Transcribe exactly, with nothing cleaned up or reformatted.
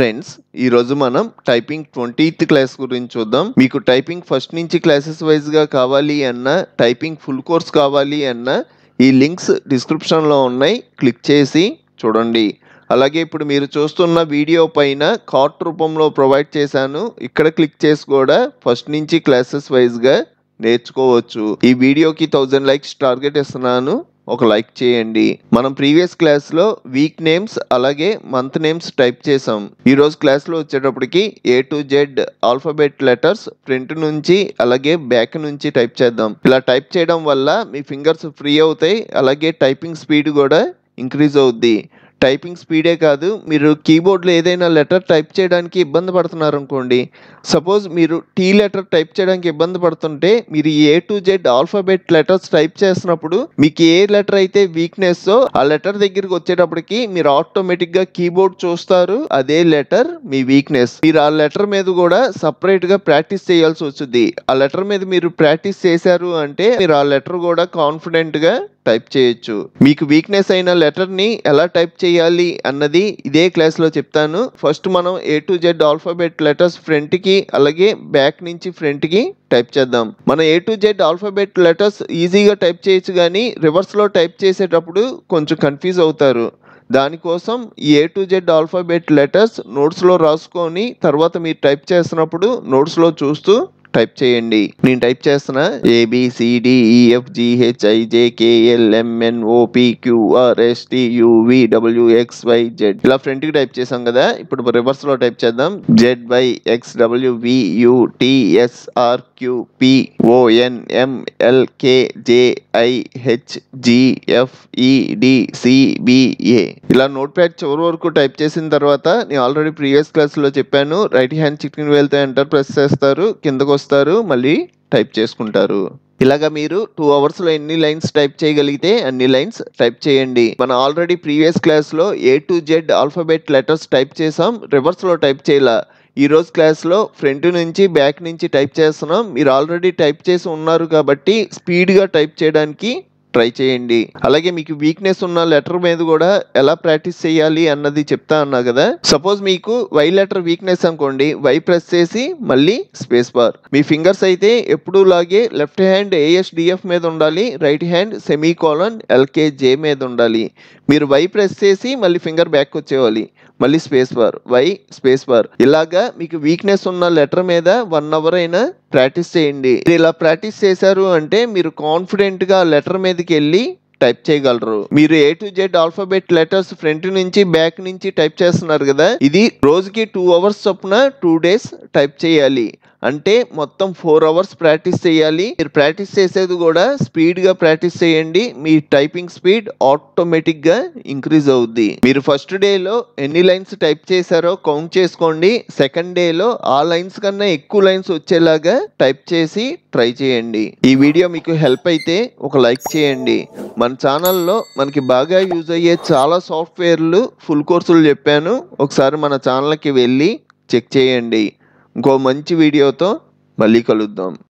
Friends ఈ రోజు మనం టైపింగ్ ట్వంటీత్ క్లాస్ గురించి చూద్దాం. మీకు టైపింగ్ ఫస్ట్ నుంచి క్లాసెస్ వైజ్ గా కావాలి అన్నా, టైపింగ్ ఫుల్ కోర్స్ కావాలి అన్నా ఈ లింక్స్ డిస్క్రిప్షన్ లో ఉన్నాయి, క్లిక్ చేసి చూడండి. అలాగే ఇప్పుడు మీరు చూస్తున్న వీడియో పైన కార్ట్ రూపంలో ప్రొవైడ్ చేశాను, ఇక్కడ క్లిక్ చేసి కూడా ఫస్ట్ నుంచి క్లాసెస్ వైజ్ గా నేర్చుకోవచ్చు. ఈ వీడియోకి థౌజండ్ లైక్స్ టార్గెట్ ఇస్తున్నాను, ఒక లైక్ చేయండి. మనం ప్రీవియస్ క్లాస్ లో వీక్ నేమ్స్ అలాగే మంత్ నేమ్స్ టైప్ చేసాం. ఈ రోజు క్లాస్ లో వచ్చేటప్పటికి A to Z alphabet letters front నుంచి అలాగే బ్యాక్ నుంచి టైప్ చేద్దాం. ఇలా టైప్ చేయడం వల్ల మీ ఫింగర్స్ ఫ్రీ అవుతాయి, అలాగే టైపింగ్ స్పీడ్ కూడా ఇంక్రీజ్ అవుద్ది. టైపింగ్ స్పీడే కాదు, మీరు కీబోర్డ్లో ఏదైనా లెటర్ టైప్ చేయడానికి ఇబ్బంది పడుతున్నారు అనుకోండి. సపోజ్ మీరు టీ లెటర్ టైప్ చేయడానికి ఇబ్బంది పడుతుంటే మీరు A to Z alphabet letters type చేసినప్పుడు మీకు ఏ లెటర్ అయితే వీక్నెస్ ఆ లెటర్ దగ్గరికి వచ్చేటప్పటికి మీరు ఆటోమేటిక్గా కీబోర్డ్ చూస్తారు, అదే లెటర్ మీ వీక్నెస్. మీరు ఆ లెటర్ మీద కూడా సపరేట్గా ప్రాక్టీస్ చేయాల్సి వస్తుంది. ఆ లెటర్ మీద మీరు ప్రాక్టీస్ చేశారు అంటే మీరు ఆ లెటర్ కూడా కాన్ఫిడెంట్గా టైప్ చేయొచ్చు. మీకు వీక్నెస్ అయిన లెటర్ ని ఎలా టైప్ చేయాలి అన్నది ఇదే క్లాస్ లో చెప్తాను. ఫస్ట్ మనం A to Z alphabet letters front కి అలాగే బ్యాక్ నుంచి ఫ్రంట్ కి టైప్ చేద్దాం. మన A to Z alphabet letters ఈజీగా టైప్ చేయొచ్చు, కానీ రివర్స్ లో టైప్ చేసేటప్పుడు కొంచెం కన్ఫ్యూజ్ అవుతారు. దానికోసం ఈ A to Z alphabet letters notes లో రాసుకొని తర్వాత మీరు టైప్ చేస్తున్నప్పుడు నోట్స్ లో చూస్తూ టైప్ చేయండి. నేను టైప్ చేస్తున్నా ఏబిసిడిఈఎఫ్జిహెచ్ఐజేకేఎల్ఎంఎన్ఓపిక్యూఆర్ఎస్టియువిడబ్ల్యూఎక్స్వైజెడ్ ఇలా ఫ్రంట్ కి టైప్ చేసాం కదా. ఇప్పుడు రివర్స్ లో టైప్ చేద్దాం. Z Y X W V U T S R Q P O N M L K J I H G F E D C B A ఇలా note pad చివరి వరకు type చేసిన తర్వాత నేను already previous class లో చెప్పాను, right hand చిటికెన్ వేలుతో enter press చేస్తారు, కిందకు వస్తారు, మళ్ళీ టైప్ చేసుకుంటారు. ఇలాగా మీరు టూ అవర్స్ లో ఎన్ని లైన్స్ టైప్ చేయగలిగితే అన్ని లైన్స్ టైప్ చేయండి. మనం ఆల్రెడీ ప్రీవియస్ క్లాస్ లో A to Z alphabet letters type చేసాం, రివర్స్ లో టైప్ చేయాల. ఈ రోజు క్లాస్ లో ఫ్రంట్ నుంచి బ్యాక్ నుంచి టైప్ చేస్తున్నాం. మీరు ఆల్రెడీ టైప్ చేసి ఉన్నారు కాబట్టి స్పీడ్ గా టైప్ చేయడానికి ట్రై చేయండి. అలాగే మీకు వీక్నెస్ ఉన్న లెటర్ మీద కూడా ఎలా ప్రాక్టీస్ చేయాలి అన్నది చెప్తా అన్నా కదా. సపోజ్ మీకు వై లెటర్ వీక్నెస్ అనుకోండి, వై ప్రెస్ చేసి మళ్ళీ స్పేస్ బార్. మీ ఫింగర్స్ అయితే ఎప్పుడు లాగే లెఫ్ట్ హ్యాండ్ ఏఎస్డిఎఫ్ మీద ఉండాలి, right hand semicolon LKJ మీద ఉండాలి. మీరు వై ప్రెస్ చేసి మళ్ళీ ఫింగర్ బ్యాక్ వచ్చేవాలి, మళ్ళీ space bar, Y space bar. ఇలాగా మీకు వీక్నెస్ ఉన్న లెటర్ మీద వన్ అవర్ అయినా ప్రాక్టీస్ చేయండి. ఇలా ప్రాక్టీస్ చేశారు అంటే మీరు కాన్ఫిడెంట్ గా లెటర్ మీదకి వెళ్ళి టైప్ చేయగలరు. మీరు A to Z alphabet letters front నుంచి బ్యాక్ నుంచి టైప్ చేస్తున్నారు కదా, ఇది రోజుకి టూ అవర్స్ చొప్పున టూ డేస్ టైప్ చేయాలి. అంటే మొత్తం ఫోర్ అవర్స్ ప్రాక్టీస్ చేయాలి. మీరు ప్రాక్టీస్ చేసేది కూడా స్పీడ్ గా ప్రాక్టీస్ చేయండి, మీ టైపింగ్ స్పీడ్ ఆటోమేటిక్ గా ఇంక్రీజ్ అవుద్ది. మీరు ఫస్ట్ డే లో ఎన్ని లైన్స్ టైప్ చేశారో కౌంట్ చేసుకోండి. సెకండ్ డే లో ఆ లైన్స్ కన్నా ఎక్కువ లైన్స్ వచ్చేలాగా టైప్ చేసి ట్రై చేయండి. ఈ వీడియో మీకు హెల్ప్ అయితే ఒక లైక్ చేయండి. మన ఛానల్లో మనకి బాగా యూజ్ అయ్యే చాలా సాఫ్ట్వేర్లు ఫుల్ కోర్సులు చెప్పాను, ఒకసారి మన ఛానల్కి వెళ్ళి చెక్ చేయండి. ఇంకో మంచి వీడియోతో మళ్ళీ కలుద్దాం.